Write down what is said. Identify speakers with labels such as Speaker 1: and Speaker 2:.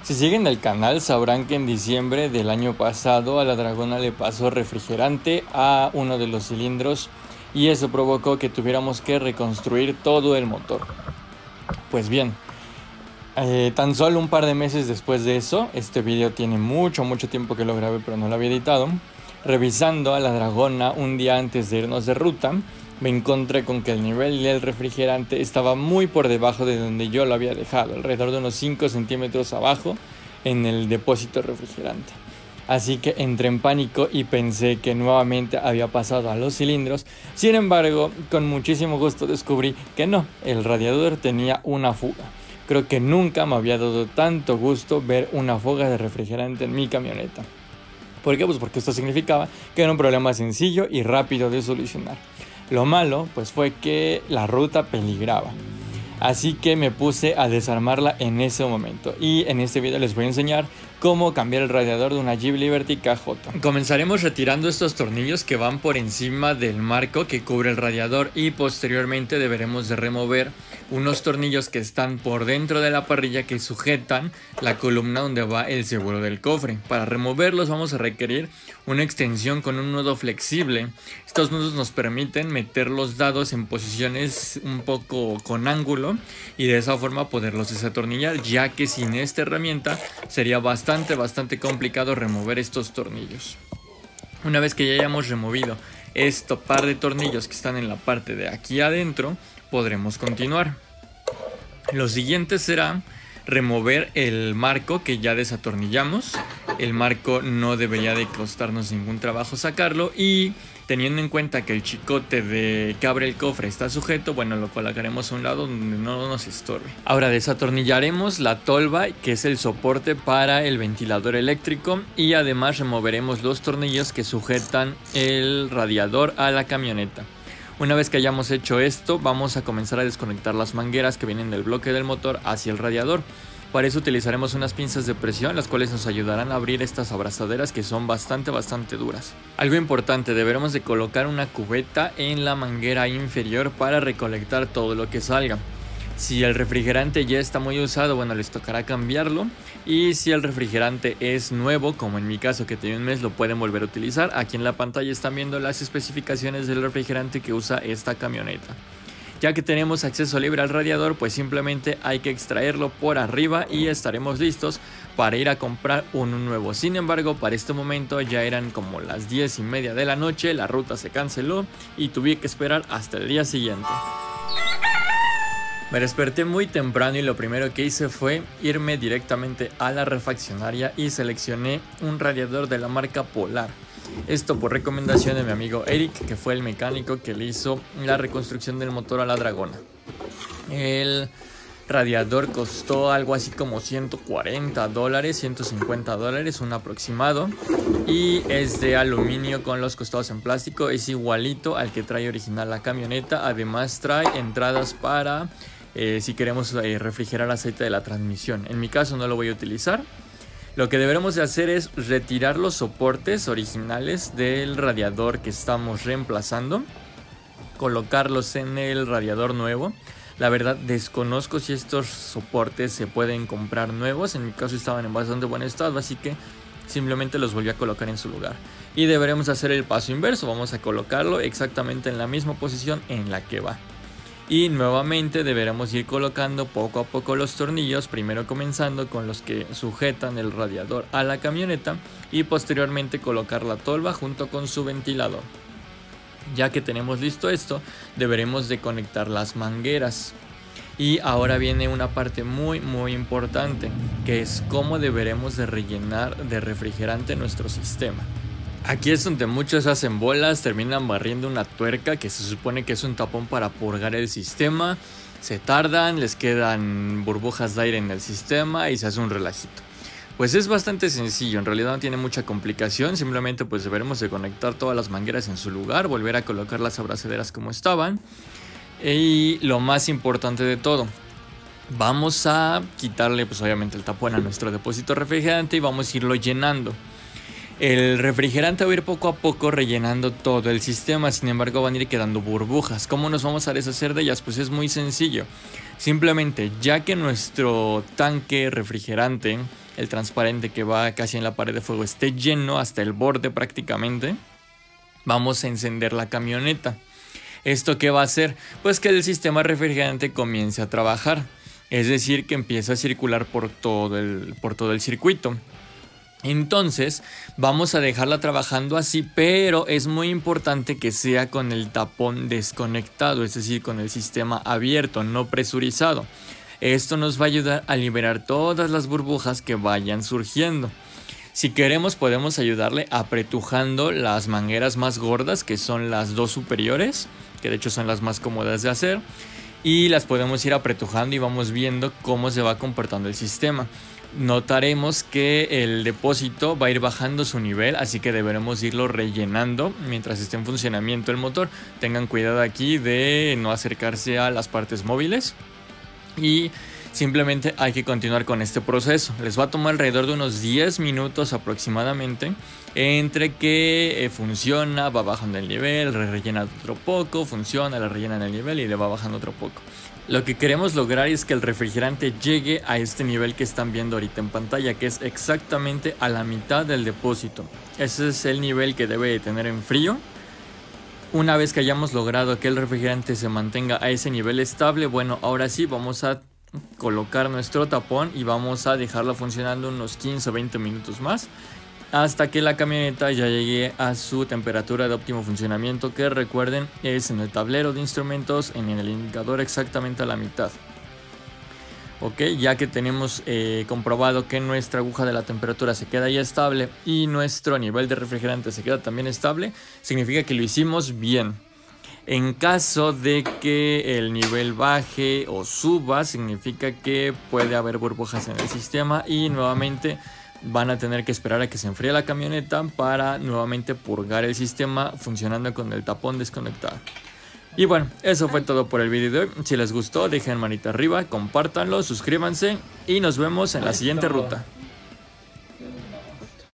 Speaker 1: Si siguen el canal sabrán que en diciembre del año pasado a la Dragona le pasó refrigerante a uno de los cilindros y eso provocó que tuviéramos que reconstruir todo el motor. Pues bien, tan solo un par de meses después de eso, este video tiene mucho tiempo que lo grabé pero no lo había editado. Revisando a la Dragona un día antes de irnos de ruta, me encontré con que el nivel del refrigerante estaba muy por debajo de donde yo lo había dejado, alrededor de unos 5 centímetros abajo en el depósito refrigerante. Así que entré en pánico y pensé que nuevamente había pasado a los cilindros. Sin embargo, con muchísimo gusto descubrí que no, el radiador tenía una fuga. Creo que nunca me había dado tanto gusto ver una fuga de refrigerante en mi camioneta. ¿Por qué? Pues porque esto significaba que era un problema sencillo y rápido de solucionar. Lo malo, pues fue que la ruta peligraba. Así que me puse a desarmarla en ese momento. Y en este video les voy a enseñar cómo cambiar el radiador de una Jeep Liberty KJ. Comenzaremos retirando estos tornillos que van por encima del marco que cubre el radiador. Y posteriormente deberemos de remover unos tornillos que están por dentro de la parrilla que sujetan la columna donde va el seguro del cofre. Para removerlos vamos a requerir una extensión con un nudo flexible. Estos nudos nos permiten meter los dados en posiciones un poco con ángulo y de esa forma poderlos desatornillar, ya que sin esta herramienta sería bastante complicado remover estos tornillos. Una vez que ya hayamos removido este par de tornillos que están en la parte de aquí adentro, podremos continuar. Lo siguiente será remover el marco que ya desatornillamos. El marco no debería de costarnos ningún trabajo sacarlo, y teniendo en cuenta que el chicote que abre el cofre está sujeto, bueno, lo colocaremos a un lado donde no nos estorbe. Ahora desatornillaremos la tolva, que es el soporte para el ventilador eléctrico, y además removeremos los tornillos que sujetan el radiador a la camioneta. Una vez que hayamos hecho esto, vamos a comenzar a desconectar las mangueras que vienen del bloque del motor hacia el radiador. Para eso utilizaremos unas pinzas de presión, las cuales nos ayudarán a abrir estas abrazaderas que son bastante duras. Algo importante, deberemos de colocar una cubeta en la manguera inferior para recolectar todo lo que salga. Si el refrigerante ya está muy usado, bueno, les tocará cambiarlo. Y si el refrigerante es nuevo, como en mi caso que tiene un mes, lo pueden volver a utilizar. Aquí en la pantalla están viendo las especificaciones del refrigerante que usa esta camioneta. Ya que tenemos acceso libre al radiador, pues simplemente hay que extraerlo por arriba y estaremos listos para ir a comprar uno nuevo. Sin embargo, para este momento ya eran como las 10:30 de la noche, la ruta se canceló y tuve que esperar hasta el día siguiente. Me desperté muy temprano y lo primero que hice fue irme directamente a la refaccionaria y seleccioné un radiador de la marca Polar. Esto por recomendación de mi amigo Eric, que fue el mecánico que le hizo la reconstrucción del motor a la Dragona. El radiador costó algo así como $140, $150, un aproximado, y es de aluminio con los costados en plástico. Es igualito al que trae original la camioneta. Además trae entradas para si queremos refrigerar aceite de la transmisión. En mi caso no lo voy a utilizar. Lo que deberemos de hacer es retirar los soportes originales del radiador que estamos reemplazando, colocarlos en el radiador nuevo. La verdad desconozco si estos soportes se pueden comprar nuevos. En mi caso estaban en bastante buen estado, así que simplemente los volví a colocar en su lugar. Y deberemos hacer el paso inverso, vamos a colocarlo exactamente en la misma posición en la que va. Y nuevamente deberemos ir colocando poco a poco los tornillos, primero comenzando con los que sujetan el radiador a la camioneta y posteriormente colocar la tolva junto con su ventilador. Ya que tenemos listo esto, deberemos de conectar las mangueras. Y ahora viene una parte muy importante, que es cómo deberemos de rellenar de refrigerante nuestro sistema. Aquí es donde muchos hacen bolas, terminan barriendo una tuerca que se supone que es un tapón para purgar el sistema. Se tardan, les quedan burbujas de aire en el sistema y se hace un relajito. Pues es bastante sencillo, en realidad no tiene mucha complicación. Simplemente pues deberemos de conectar todas las mangueras en su lugar, volver a colocar las abrazaderas como estaban. Y lo más importante de todo, vamos a quitarle pues obviamente el tapón a nuestro depósito refrigerante y vamos a irlo llenando. El refrigerante va a ir poco a poco rellenando todo el sistema, sin embargo van a ir quedando burbujas. ¿Cómo nos vamos a deshacer de ellas? Pues es muy sencillo. Simplemente, ya que nuestro tanque refrigerante el transparente que va casi en la pared de fuego esté lleno hasta el borde prácticamente, vamos a encender la camioneta. ¿Esto qué va a hacer? Pues que el sistema refrigerante comience a trabajar, es decir, que empiece a circular por todo el circuito. Entonces vamos a dejarla trabajando así, pero es muy importante que sea con el tapón desconectado, es decir, con el sistema abierto, no presurizado. Esto nos va a ayudar a liberar todas las burbujas que vayan surgiendo. Si queremos podemos ayudarle apretujando las mangueras más gordas, que son las dos superiores, que de hecho son las más cómodas de hacer, y las podemos ir apretujando y vamos viendo cómo se va comportando el sistema. Notaremos que el depósito va a ir bajando su nivel, así que deberemos irlo rellenando mientras esté en funcionamiento el motor. Tengan cuidado aquí de no acercarse a las partes móviles y simplemente hay que continuar con este proceso. Les va a tomar alrededor de unos 10 minutos aproximadamente entre que funciona, va bajando el nivel, rellena otro poco, funciona, le rellena el nivel y le va bajando otro poco. Lo que queremos lograr es que el refrigerante llegue a este nivel que están viendo ahorita en pantalla, que es exactamente a la mitad del depósito. Ese es el nivel que debe de tener en frío. Una vez que hayamos logrado que el refrigerante se mantenga a ese nivel estable, bueno, ahora sí vamos a colocar nuestro tapón y vamos a dejarlo funcionando unos 15 o 20 minutos más hasta que la camioneta ya llegue a su temperatura de óptimo funcionamiento, que recuerden es en el tablero de instrumentos, en el indicador exactamente a la mitad. Ok, ya que tenemos comprobado que nuestra aguja de la temperatura se queda ya estable y nuestro nivel de refrigerante se queda también estable, significa que lo hicimos bien. En caso de que el nivel baje o suba, significa que puede haber burbujas en el sistema y nuevamente van a tener que esperar a que se enfríe la camioneta para nuevamente purgar el sistema funcionando con el tapón desconectado. Y bueno, eso fue todo por el video de hoy. Si les gustó, dejen manita arriba, compártanlo, suscríbanse y nos vemos en la siguiente ruta.